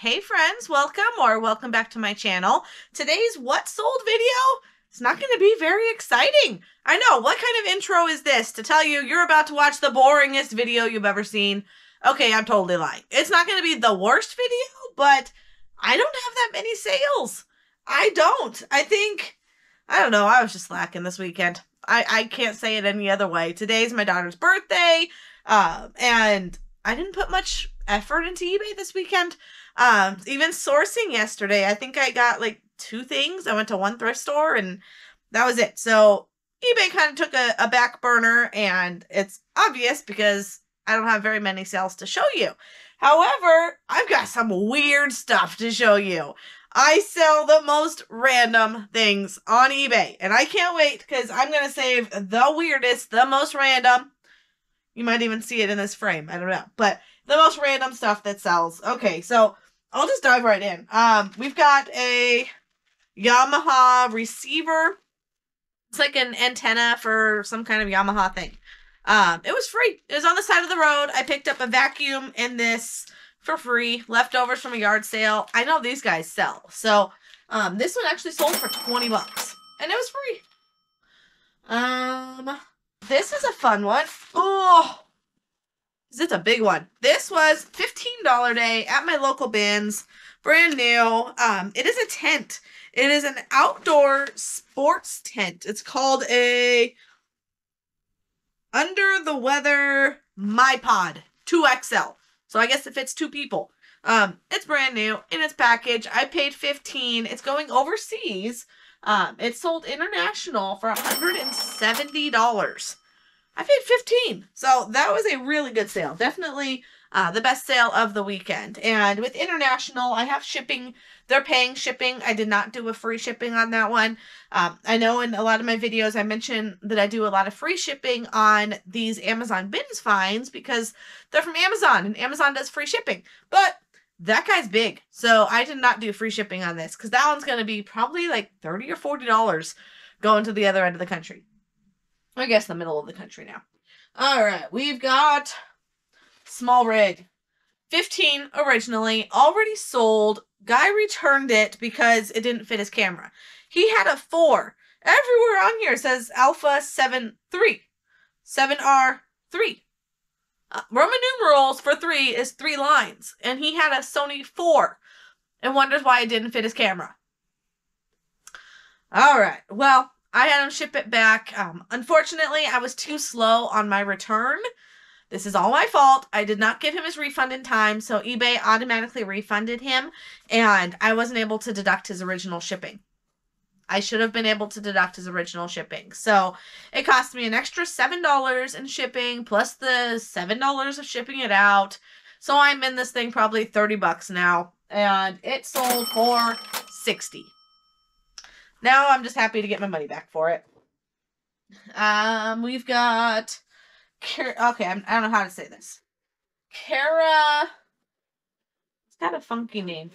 Hey friends, welcome back to my channel. Today's What Sold video is not going to be very exciting. I know, what kind of intro is this to tell you you're about to watch the boringest video you've ever seen? Okay, I'm totally lying. It's not going to be the worst video, but I don't have that many sales. I don't. I don't know, I was just slacking this weekend. I can't say it any other way. Today's my daughter's birthday, and I didn't put much effort into eBay this weekend. Even sourcing yesterday, I think I got like 2 things. I went to one thrift store and that was it. So eBay kind of took a back burner, and it's obvious because I don't have very many sales to show you. However, I've got some weird stuff to show you. I sell the most random things on eBay, and I can't wait because I'm going to save the weirdest, the most random. You might even see it in this frame. I don't know. But the most random stuff that sells. Okay, so I'll just dive right in. We've got a Yamaha receiver. It's like an antenna for some kind of Yamaha thing. It was free. It was on the side of the road. I picked up a vacuum in this for free. Leftovers from a yard sale. I know these guys sell. So, this one actually sold for 20 bucks. And it was free. This is a fun one. Oh, it's a big one. This was $15 day at my local bins. Brand new. It is a tent. It is an outdoor sports tent. It's called a Under the Weather MyPod 2XL. So I guess it fits 2 people. It's brand new in its package. I paid $15. It's going overseas. It sold international for $170. I paid $15. So that was a really good sale. Definitely the best sale of the weekend. And with international, I have shipping. They're paying shipping. I did not do a free shipping on that one. I know in a lot of my videos I mention that I do a lot of free shipping on these Amazon bins finds because they're from Amazon and Amazon does free shipping. But that guy's big. So I did not do free shipping on this because that one's going to be probably like $30 or $40 going to the other end of the country. I guess the middle of the country now. All right, we've got small rig. 15 originally, already sold. Guy returned it because it didn't fit his camera. He had a 4. Everywhere on here says Alpha 7-3. 7R3. Roman numerals for 3 is 3 lines. And he had a Sony 4 and wonders why it didn't fit his camera. All right, well, I had him ship it back. Unfortunately, I was too slow on my return. This is all my fault. I did not give him his refund in time, so eBay automatically refunded him, and I wasn't able to deduct his original shipping. I should have been able to deduct his original shipping. So it cost me an extra $7 in shipping, plus the $7 of shipping it out. So I'm in this thing probably 30 bucks now, and it sold for 60. Now I'm just happy to get my money back for it. We've got, okay, I don't know how to say this. It's got a funky name.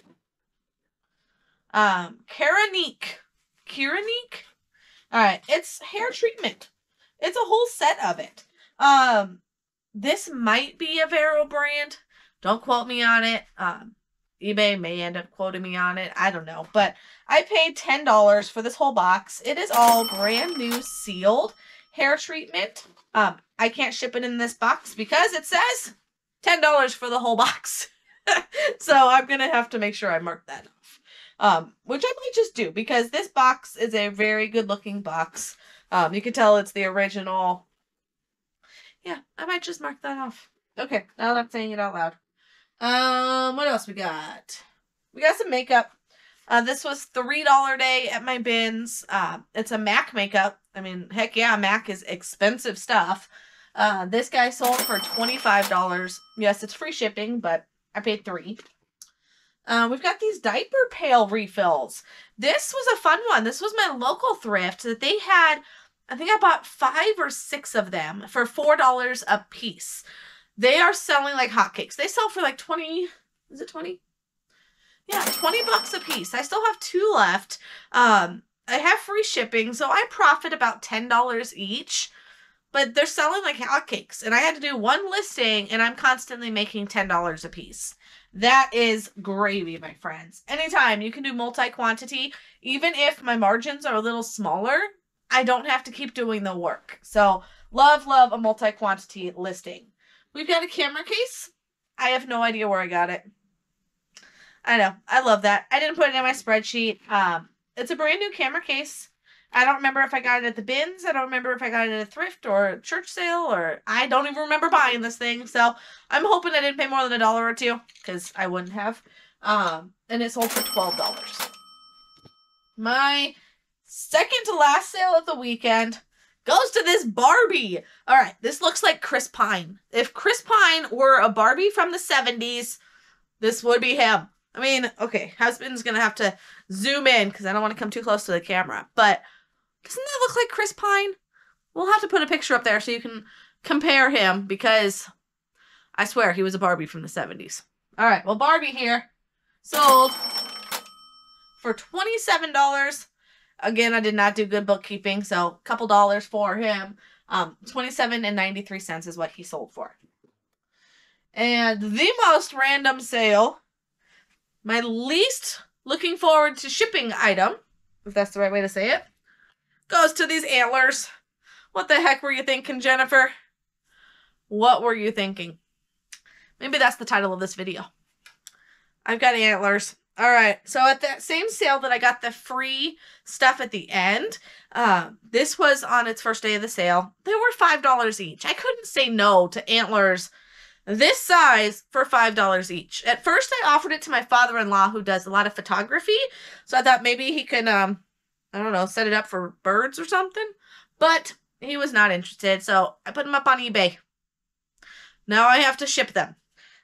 Keranique. Alright, it's hair treatment. It's a whole set of it. This might be a Vero brand. Don't quote me on it. eBay may end up quoting me on it. I don't know. But I paid $10 for this whole box. It is all brand new sealed hair treatment. I can't ship it in this box because it says $10 for the whole box. So I'm going to have to make sure I mark that off. Which I might just do because this box is a very good looking box. You can tell it's the original. Yeah, I might just mark that off. Okay, now that I'm saying it out loud. What else we got? We got some makeup. This was $3 day at my bins. It's a MAC makeup. I mean, heck yeah, MAC is expensive stuff. This guy sold for $25. Yes, it's free shipping, but I paid $3. We've got these diaper pail refills. This was a fun one. This was my local thrift that they had. I think I bought 5 or 6 of them for $4 a piece. They are selling like hotcakes. They sell for like 20, is it 20? Yeah, 20 bucks a piece. I still have 2 left. I have free shipping, so I profit about $10 each. But they're selling like hotcakes, and I had to do one listing, and I'm constantly making $10 a piece. That is gravy, my friends. Anytime you can do multi-quantity, even if my margins are a little smaller, I don't have to keep doing the work. So love a multi-quantity listing. We've got a camera case. I have no idea where I got it. I know. I love that. I didn't put it in my spreadsheet. It's a brand new camera case. I don't remember if I got it at the bins. I don't remember if I got it at a thrift or a church sale, or I don't even remember buying this thing. So I'm hoping I didn't pay more than $1 or $2, because I wouldn't have. And it sold for $12. My second to last sale of the weekend goes to this Barbie. All right, this looks like Chris Pine. If Chris Pine were a Barbie from the 70s, this would be him. I mean, okay, husband's going to have to zoom in because I don't want to come too close to the camera. But doesn't that look like Chris Pine? We'll have to put a picture up there so you can compare him, because I swear he was a Barbie from the 70s. All right, well, Barbie here sold for $27. Again, I did not do good bookkeeping, so a couple dollars for him. $27.93 is what he sold for. And the most random sale, my least looking forward to shipping item, if that's the right way to say it, goes to these antlers. What the heck were you thinking, Jennifer? What were you thinking? Maybe that's the title of this video. I've got antlers. All right, so at that same sale that I got the free stuff at the end, this was on its first day of the sale. They were $5 each. I couldn't say no to antlers this size for $5 each. At first, I offered it to my father-in-law, who does a lot of photography, so I thought maybe he could, I don't know, set it up for birds or something, but he was not interested, so I put them up on eBay. Now I have to ship them.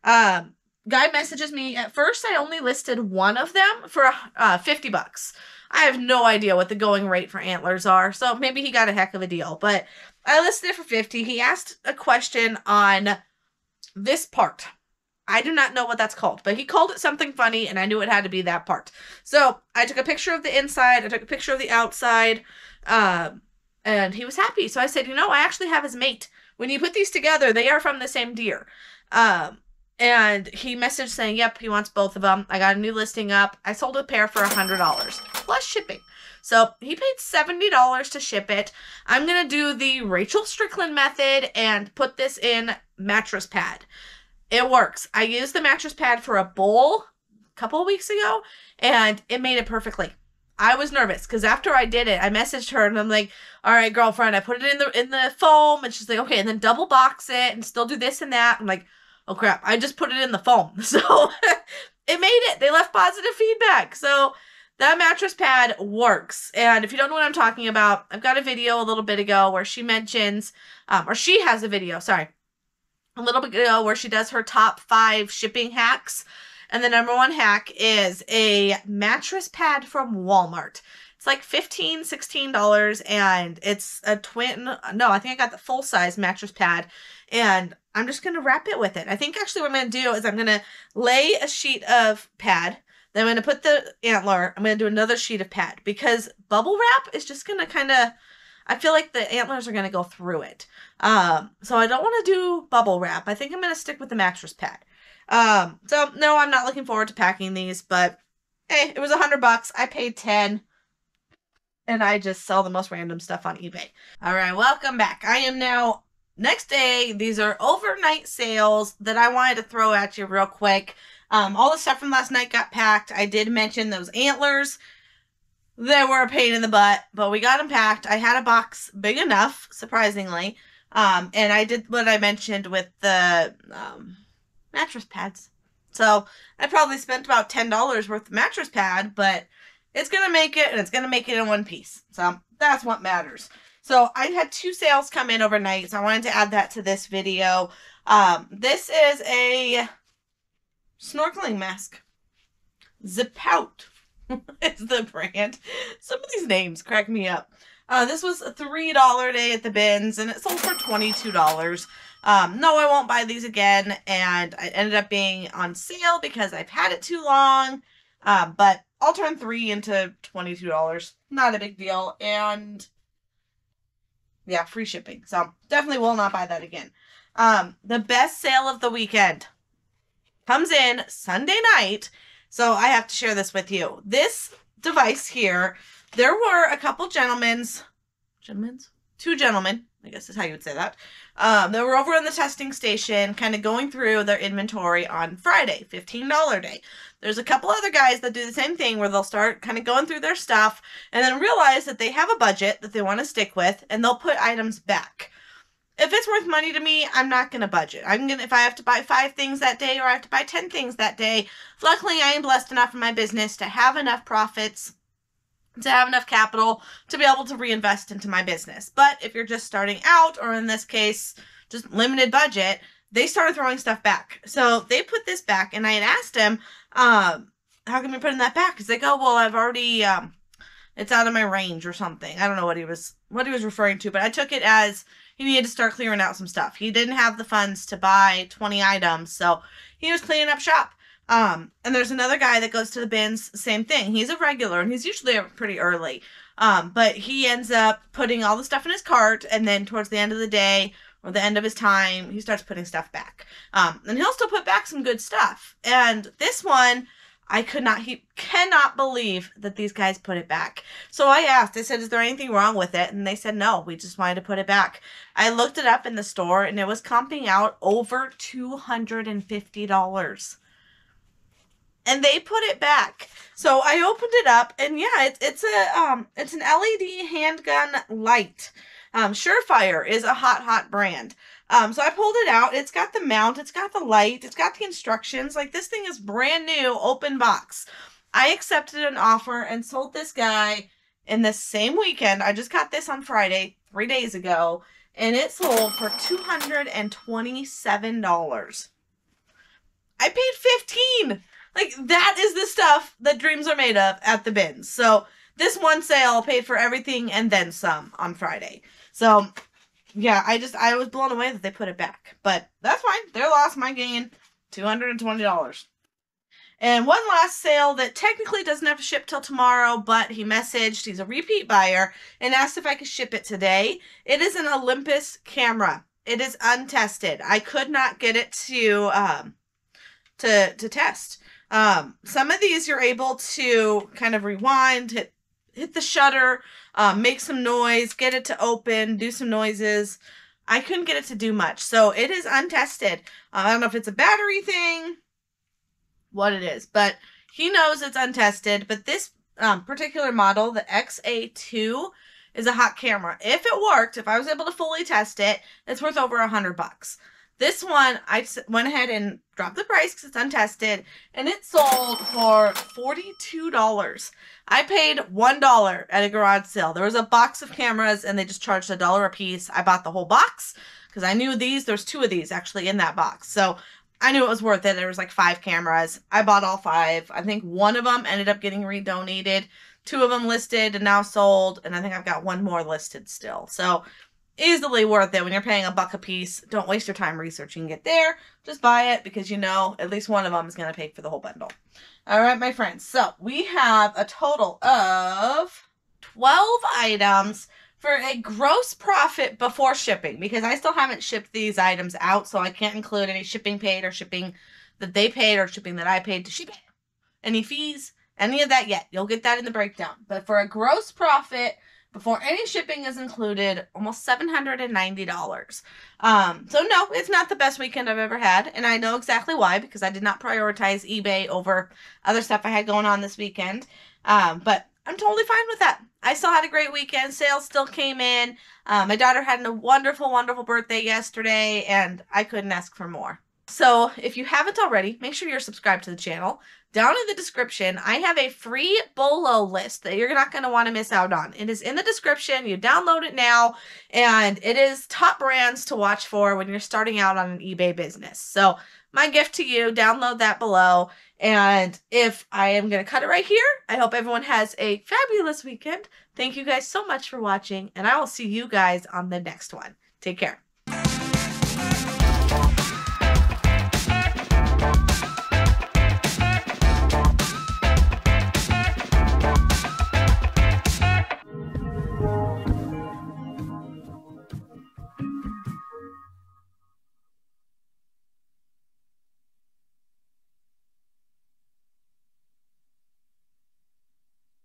Guy messages me. At first, I only listed one of them for $50. I have no idea what the going rate for antlers are, so maybe he got a heck of a deal, but I listed it for $50. He asked a question on this part. I do not know what that's called, but he called it something funny, and I knew it had to be that part. So I took a picture of the inside, I took a picture of the outside, and he was happy. So I said, you know, I actually have his mate. When you put these together, they are from the same deer. And he messaged saying, yep, he wants both of them. I got a new listing up. I sold a pair for $100 plus shipping. So he paid $70 to ship it. I'm going to do the Rachel Strickland method and put this in mattress pad. It works. I used the mattress pad for a bowl a couple of weeks ago, and it made it perfectly. I was nervous because after I did it, I messaged her and I'm like, all right, girlfriend, I put it in the foam. And she's like, okay, and then double box it and still do this and that. I'm like, oh crap, I just put it in the foam. So it made it. They left positive feedback. So that mattress pad works. And if you don't know what I'm talking about, I've got a video a little bit ago where she mentions, or she has a video, sorry, a little bit ago where she does her top 5 shipping hacks. And the number 1 hack is a mattress pad from Walmart. It's like $15, $16, and it's a twin, no, I think I got the full-size mattress pad, and I'm just going to wrap it with it. I think actually what I'm going to do is I'm going to lay a sheet of pad, then I'm going to put the antler, I'm going to do another sheet of pad, because bubble wrap is just going to kind of, I feel like the antlers are going to go through it. So I don't want to do bubble wrap. I think I'm going to stick with the mattress pad. So no, I'm not looking forward to packing these, but hey, it was $100. I paid 10, and I just sell the most random stuff on eBay. All right, welcome back. I am now next day. These are overnight sales that I wanted to throw at you real quick. All the stuff from last night got packed. I did mention those antlers. They were a pain in the butt, but we got them packed. I had a box big enough, surprisingly. And I did what I mentioned with the, mattress pads. So I probably spent about $10 worth of mattress pad, but it's going to make it, and it's going to make it in one piece. So that's what matters. So I had 2 sales come in overnight, so I wanted to add that to this video. This is a snorkeling mask. Zip-Out is the brand. Some of these names crack me up. This was a $3 day at the bins, and it sold for $22. No, I won't buy these again, and I ended up being on sale because I've had it too long, but I'll turn 3 into $22. Not a big deal, and yeah, free shipping, so definitely will not buy that again. The best sale of the weekend. Comes in Sunday night. So I have to share this with you. This device here, there were a couple two gentlemen, I guess is how you would say that. They were over on the testing station, kind of going through their inventory on Friday, $15 day. There's a couple other guys that do the same thing where they'll start kind of going through their stuff and then realize that they have a budget that they want to stick with, and they'll put items back. If it's worth money to me, I'm not going to budget. If I have to buy 5 things that day or I have to buy 10 things that day, luckily I am blessed enough in my business to have enough profits, to have enough capital to be able to reinvest into my business. But if you're just starting out, or in this case, just limited budget, they started throwing stuff back. So they put this back, and I had asked him, how come you're putting that back? He's like, oh, well, I've already, it's out of my range or something. I don't know what he was referring to, but I took it as he needed to start clearing out some stuff. He didn't have the funds to buy 20 items, so he was cleaning up shop. And there's another guy that goes to the bins, same thing. He's a regular, and he's usually pretty early. But he ends up putting all the stuff in his cart, and then towards the end of the day, or the end of his time, he starts putting stuff back. And he'll still put back some good stuff. And this one, he cannot believe that these guys put it back. So I asked, I said, is there anything wrong with it? And they said, no, we just wanted to put it back. I looked it up in the store, and it was comping out over $250. And they put it back. So I opened it up, and yeah, it's an LED handgun light. Surefire is a hot brand. So I pulled it out. It's got the mount, it's got the light, it's got the instructions. Like, this thing is brand new, open box. I accepted an offer and sold this guy in the same weekend. I just got this on Friday, 3 days ago, and it sold for $227. I paid $15. Like, that is the stuff that dreams are made of at the bins. So this one sale paid for everything and then some on Friday. So yeah, I was blown away that they put it back. But that's fine. Their loss, my gain, $220. And one last sale that technically doesn't have to ship till tomorrow, but he messaged, he's a repeat buyer, and asked if I could ship it today. It is an Olympus camera. It is untested. I could not get it to test. Some of these you're able to kind of rewind, hit the shutter, make some noise, get it to open, do some noises. I couldn't get it to do much. So it is untested. I don't know if it's a battery thing, what it is, but he knows it's untested. But this particular model, the XA2, is a hot camera. If it worked, if I was able to fully test it, it's worth over $100. This one, I went ahead and dropped the price because it's untested, and it sold for $42. I paid $1 at a garage sale. There was a box of cameras, and they just charged $1 a piece. I bought the whole box because I knew there's 2 of these actually in that box. So I knew it was worth it. There was like 5 cameras. I bought all 5. I think one of them ended up getting redonated. 2 of them listed and now sold, and I think I've got 1 more listed still. So easily worth it when you're paying $1 a piece. Don't waste your time researching it there. Just buy it because you know at least one of them is going to pay for the whole bundle. All right, my friends. So we have a total of 12 items for a gross profit before shipping, because I still haven't shipped these items out, so I can't include any shipping paid or shipping that they paid or shipping that I paid to ship it. Any fees, any of that yet. You'll get that in the breakdown. But for a gross profit before any shipping is included, almost $790. So no, it's not the best weekend I've ever had, and I know exactly why, because I did not prioritize eBay over other stuff I had going on this weekend. But I'm totally fine with that. I still had a great weekend. Sales still came in. My daughter had a wonderful, wonderful birthday yesterday, and I couldn't ask for more. So if you haven't already, make sure you're subscribed to the channel. Down in the description, I have a free BOLO list that you're not going to want to miss out on. It is in the description. You download it now, and it is top brands to watch for when you're starting out on an eBay business. So my gift to you, download that below. And if I am going to cut it right here, I hope everyone has a fabulous weekend. Thank you guys so much for watching, and I will see you guys on the next one. Take care.